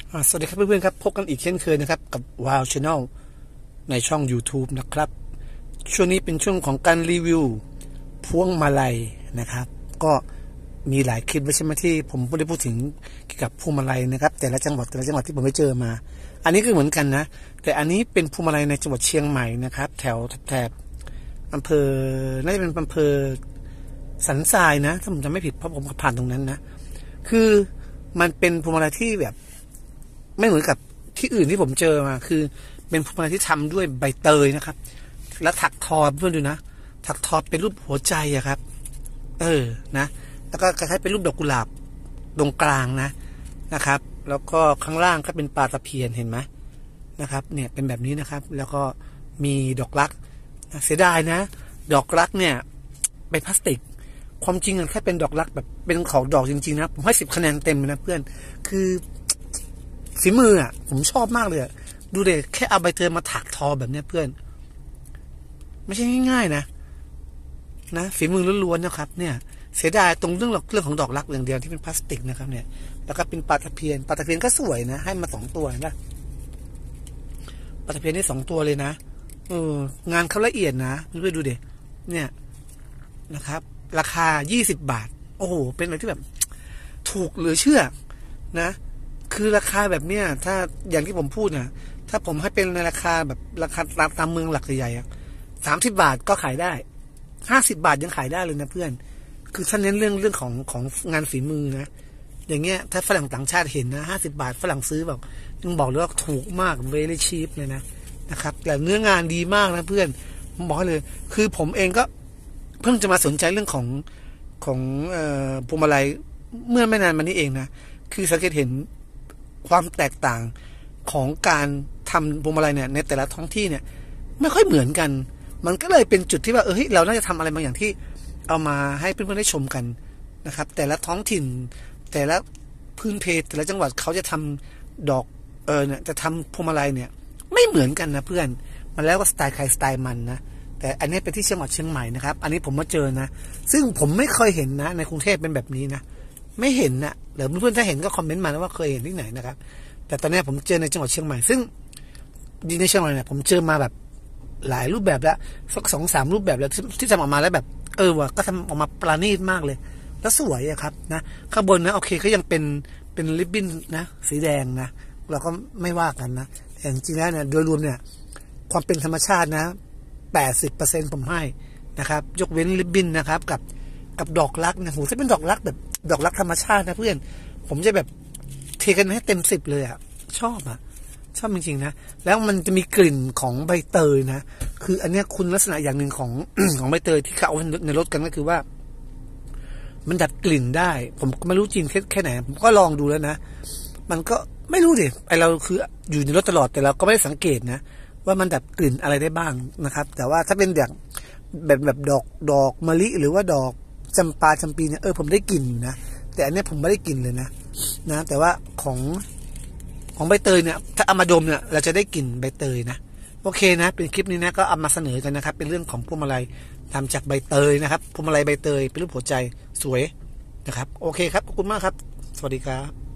สวัสดีครับเพื่อนๆครับพบกันอีกเช่นเคยนะครับกับ Wow Channel ในช่อง YouTube นะครับช่วงนี้เป็นช่วงของการรีวิวพวงมาลัยนะครับก็มีหลายคลิปไว้ใช่ไหมที่ผมได้พูดถึงเกี่ยวกับพวงมาลัยนะครับแต่ละจังหวัดที่ผมไปเจอมาอันนี้ก็เหมือนกันนะแต่อันนี้เป็นพวงมาลัยในจังหวัดเชียงใหม่นะครับแถบอำเภอน่าจะเป็นอำเภอสันทรายนะถ้าผมจำไม่ผิดเพราะผมผ่านตรงนั้นนะคือมันเป็นพวงมาลัยที่แบบไม่เหมือนกับที่อื่นที่ผมเจอมาคือเป็นพวงมาลัยที่ทำด้วยใบเตยนะครับแล้วถักทอเพื่อนดูนะถักทอเป็นรูปหัวใจอะครับนะแล้วก็คล้ายๆเป็นรูปดอกกุหลาบตรงกลางนะครับแล้วก็ข้างล่างก็เป็นปลาตะเพียนเห็นไหมนะครับเนี่ยเป็นแบบนี้นะครับแล้วก็มีดอกรักเสียดายนะดอกรักเนี่ยเป็นพลาสติกความจริงมันแค่เป็นดอกรักแบบเป็นของดอกจริงๆนะผมให้10 คะแนนเต็มนะเพื่อนคือฝีมืออ่ะผมชอบมากเลยดูเด็กแค่เอาใบเตยมาถักทอแบบเนี้ยเพื่อนไม่ใช่ง่ายๆนะฝีมือล้วนๆนะครับเนี่ยเสียดายตรงเรื่องของดอกรักอย่างเดียวที่เป็นพลาสติกนะครับเนี่ยแล้วก็เป็นปลาตะเพียนก็สวยนะให้มา2 ตัวนะปลาตะเพียนนี่2 ตัวเลยนะงานเขาละเอียดนะเพื่อนๆดูเด็กเนี่ยนะครับราคา20 บาทโอ้โหเป็นอะไรที่แบบถูกเหลือเชื่อนะคือราคาแบบเนี้ยถ้าอย่างที่ผมพูดนะถ้าผมให้เป็นในราคาแบบราคาตามเมืองหลักใหญ่ๆ30 บาทก็ขายได้50 บาทยังขายได้เลยนะเพื่อนคือท่านเน้นเรื่องของงานฝีมือนะอย่างเงี้ยถ้าฝรั่งต่างชาติเห็นนะ50 บาทฝรั่งซื้อแบบยังบอกเลยว่าถูกมาก very cheap เลยนะครับแต่เนื้องานดีมากนะเพื่อนผมบอกเลยคือผมเองก็เพิ่งจะมาสนใจเรื่องของพวงมาลัยเมื่อไม่นานมานี้เองนะคือสังเกตเห็นความแตกต่างของการทำพวงมาลัยเนี่ยในแต่ละท้องที่เนี่ยไม่ค่อยเหมือนกันมันก็เลยเป็นจุดที่ว่าเราน่าจะทำอะไรบางอย่างที่เอามาให้เพื่อนๆได้ชมกันนะครับแต่ละท้องถิ่นแต่ละพื้นเพแต่ละจังหวัดเขาจะทำดอกเนี่ยจะทำพวงมาลัยเนี่ยไม่เหมือนกันนะเพื่อนมันแล้วก็สไตล์ใครสไตล์มันนะแต่อันนี้เป็นที่จังหวัดเชียงใหม่นะครับอันนี้ผมมาเจอนะซึ่งผมไม่เคยเห็นนะในกรุงเทพเป็นแบบนี้นะไม่เห็นนะหรือเพื่อนๆถ้าเห็นก็คอมเมนต์มานะว่าเคยเห็นที่ไหนนะครับแต่ตอนนี้ผมเจอในจังหวัดเชียงใหม่ซึ่งในเชียงใหม่เนี่ยผมเจอมาแบบหลายรูปแบบแล้วสัก2-3 รูปแบบแล้วที่ทำออกมาแล้วแบบว่ะก็ทำออกมาประณีตมากเลยแล้วสวยอะครับนะข้างบนนะโอเคก็ยังเป็นริบบิ้นนะสีแดงนะเราก็ไม่ว่ากันนะแต่จริงๆแล้วเนี่ยโดยรวมเนี่ยความเป็นธรรมชาตินะ80%ผมให้นะครับยกเว้นริบบิ้นนะครับกับดอกรักนะถ้าเป็นดอกรักแบบดอกรักธรรมชาตินะเพื่อนผมจะแบบเทกันให้เต็ม10เลยชอบจริงๆนะแล้วมันจะมีกลิ่นของใบเตยนะคืออันนี้คุณลักษณะอย่างหนึ่งของ ของใบเตยที่เขาเอาในรถกันก็คือว่ามันดับกลิ่นได้ผมก็ไม่รู้จริงแค่ไหนผมก็ลองดูแล้วนะมันก็ไม่รู้ดิเราคืออยู่ในรถตลอดแต่เราก็ไม่ได้สังเกตนะว่ามันดับกลิ่นอะไรได้บ้างนะครับแต่ว่าถ้าเป็นแบบดอกมะลิหรือว่าดอกจำปีเนี่ยผมได้กลิ่นนะแต่อันนี้ผมไม่ได้กลิ่นเลยนะแต่ว่าของใบเตยเนี่ยถ้าเอามาดมเนี่ยเราจะได้กลิ่นใบเตยนะโอเคนะเป็นคลิปนี้นะก็เอามาเสนอกันนะครับเป็นเรื่องของพวงมาลัยทำจากใบเตยนะครับพวงมาลัยใบเตยเป็นรูปหัวใจสวยนะครับโอเคครับขอบคุณมากครับสวัสดีครับ